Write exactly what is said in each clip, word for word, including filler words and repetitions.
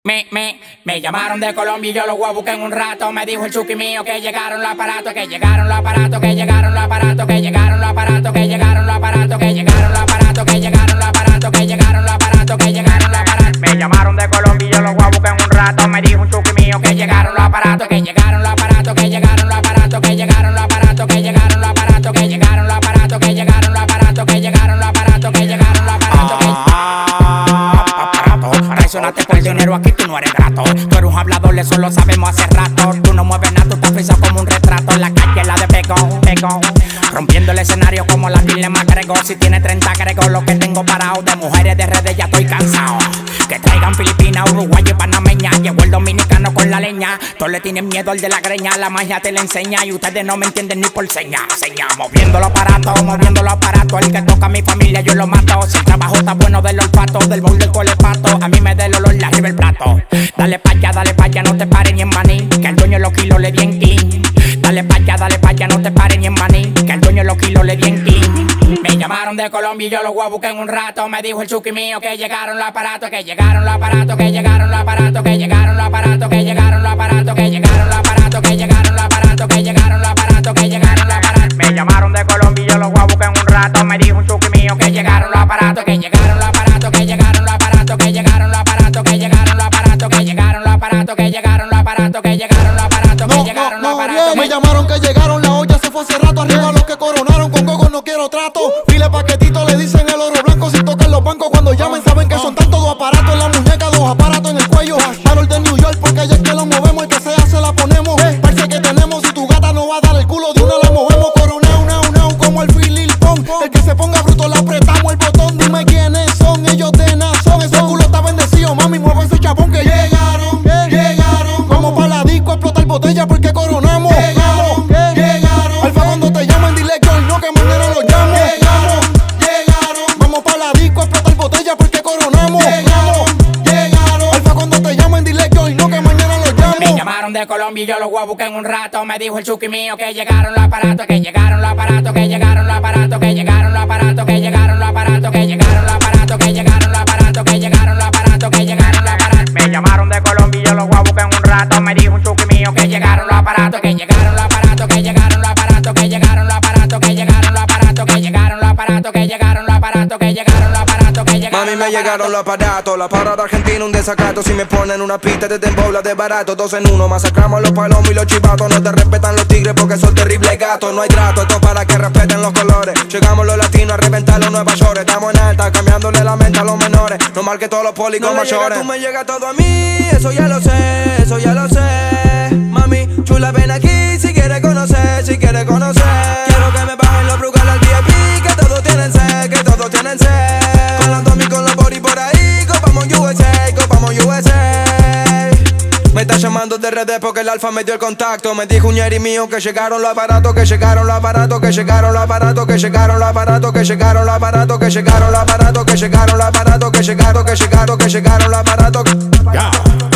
Me, me, me llamaron de Colombia y yo los voy a buscar en un rato. Me dijo el chuki mío que llegaron los aparatos, que llegaron los aparatos, que llegaron los aparatos, que llegaron los aparatos, que llegaron los aparatos, que llegaron los aparatos, que llegaron los aparatos, que llegaron los aparatos, que llegaron los aparatos. Me llamaron de Colombia y yo los voy a buscar en un rato. Me dijo un chuki mío que llegaron los aparatos, que llegaron los aparatos, que llegaron los aparatos, que llegaron los aparatos, que llegaron los aparatos, que llegaron los aparatos, que llegaron los aparatos, que llegaron los aparatos, que llegaron los aparatos, que traicionaste por dinero, aquí tú no eres grato. Tú eres un hablador, eso lo sabemos hace rato. Tú no mueves nada, tú estás frisado como un retrato. En la calle la de pegón, pegón, rompiendo el escenario como la Dile McGregor. Si tiene treinta Gregor, lo que tengo parado. De mujeres de redes ya estoy cansado. Que traigan Filipinas, Uruguay y Panameña. Llegó el dominicano con la leña. Todos le tienen miedo al de la greña. La magia te la enseña y ustedes no me entienden ni por seña. Seña, moviendo los aparatos, moviendo los aparatos. El que toca a mi familia yo lo mato. Si el trabajo está bueno del olfato, del bol del colepato, a mí me da el olor de arriba el plato. Dale pa' allá, dale pa' allá, no te pares ni en maní, que el dueño de los kilos le di en clean. Dale pa' allá, dale pa' allá, no te pares ni en maní, que el dueño de los kilos le di en clean. Me llamaron de Colombia y yo los voy a buscar en un rato. Me dijo el chuki mío que llegaron los aparatos, que llegaron los aparatos, que llegaron los aparatos, que llegaron los aparatos, que llegaron los aparatos, que llegaron los aparatos, que llegaron los aparatos, que llegaron los aparatos, que llegaron los aparatos. Me llamaron de Colombia y yo los voy a buscar en un rato. Me dijo un chuki mío que llegaron los aparatos, que llegaron los aparatos, que llegaron los aparatos, que llegaron los aparatos, que llegaron los aparatos, que llegaron los aparatos, que llegaron los aparatos, que llegaron los aparatos, que llegaron los aparatos. Me llamaron que llegaron, la olla se fue hace rato. Arriba los que coronaron, con gogo no quiero trato. File paquetito, le dicen el oro blanco. Si tocan los bancos cuando llamen saben que son tantos dos aparatos en la muñeca, dos aparatos en el cuello. Harold de New York porque allá es que lo movemos, el que sea se la ponemos. Parece que tenemos, si tu gata no va a dar el culo de una la movemos. Coronao, nao, nao, como el Philip Pong. El que se ponga bruto le apretamos el botón. Dime quiénes son, ellos de nazón. Ese culo está bendecido, mami, mueve ese chabón que llegaron, llegaron. Vamos pa' la disco a explotar botella porque coronamos. Llegaron, llegaron. Alfa cuando te llaman dile que hoy no, que mañana los llamo. Llegaron, llegaron. Vamos pa' la disco a explotar botella porque coronamos. Llegaron, llegaron. Alfa cuando te llaman dile que hoy no, que mañana los llamo. Me llamaron de Colombia y yo los voy a buscar en un rato. Me dijo el chuki mío que llegaron los aparatos, que llegaron los aparatos, que llegaron los aparatos, que llegaron los aparatos, que llegaron los aparatos, que llegaron los aparatos, que llegaron los aparatos, que llegaron los aparatos, que llegaron los aparatos. Me llamaron de Colombia y yo los voy a buscar en un rato. Me dijo un chuki mío que llegaron los aparatos, que llegaron los aparatos, que llegaron los aparatos, que llegaron los aparatos, que llegaron los aparatos, que llegaron los aparatos, que llegaron los aparatos, que llegaron los aparatos, que llegaron. Mami, me llegaron los aparatos, la parada argentina un desacato. Si me ponen una pista te tembobla de barato. Dos en uno, masacramos los palomos y los chivatos. No te respetan los tigres porque son terribles gatos. No hay trato, esto para que respeten los colores. Llegamos los latinos a reventar los Nueva York. Estamos en alta, cambiándole la mente a los menores. No mal que todos los policos no mayores. Tú me llega todo a mí, eso ya lo sé, eso ya lo sé. Mami, chula, ven aquí si quieres conocer, si quieres conocer. Quiero que me bajen los brugales al V I P, que todos tienen sed, que todos tienen sed. Con los domis, con los body por ahí, copamos U S A, copamos U S A. Me está llamando de redes porque el alfa me dio el contacto. Me dijo un ñeri mío que llegaron los aparatos, que llegaron los aparatos, que llegaron los aparatos, que llegaron los aparatos, que llegaron los aparatos, que llegaron los aparatos, que llegaron los aparatos, que llegaron, que llegaron, que llegaron los aparatos. Ya,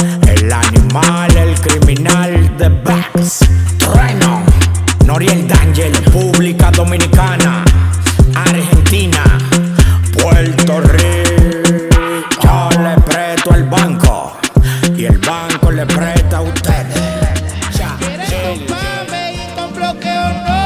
el animal, el criminal de Bax, Trueno, Noriel Danger, República Dominicana, Argentina, Puerto Rico. Yo le presto al banco y el banco le presta a ustedes. ¿Quieres comprarme y con bloqueo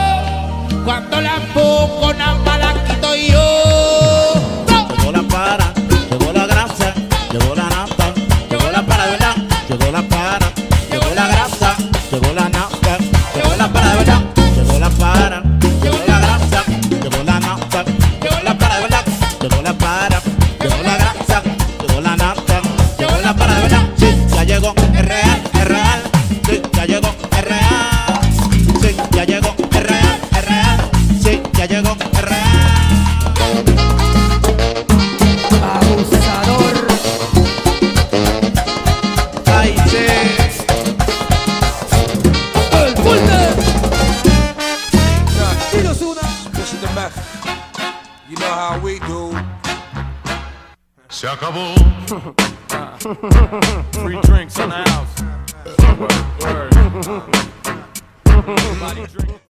no? Cuando la pongo nada más la quito yo. Llegó la para, llegó la grasa, llegó la nafta, llegó la para de verdad, llegó la para, llegó la grasa, llegó la nafta, llegó la para de verdad, llegó la para, llegó la grasa, llegó la nafta, llegó la para de verdad, llegó la para, llegó la grasa, llegó la nafta, llegó la para de verdad. Sí, ya llegó, es real, es real. Sí, ya llegó, es real. Sí, ya llegó, es real, es real. Sí, ya llegó, es real. Abusador. Ay, sí. El fuerte. Dinos una. This is the method. You know how we do. Se acabó. Free drinks in the house. Word, word. Everybody drink.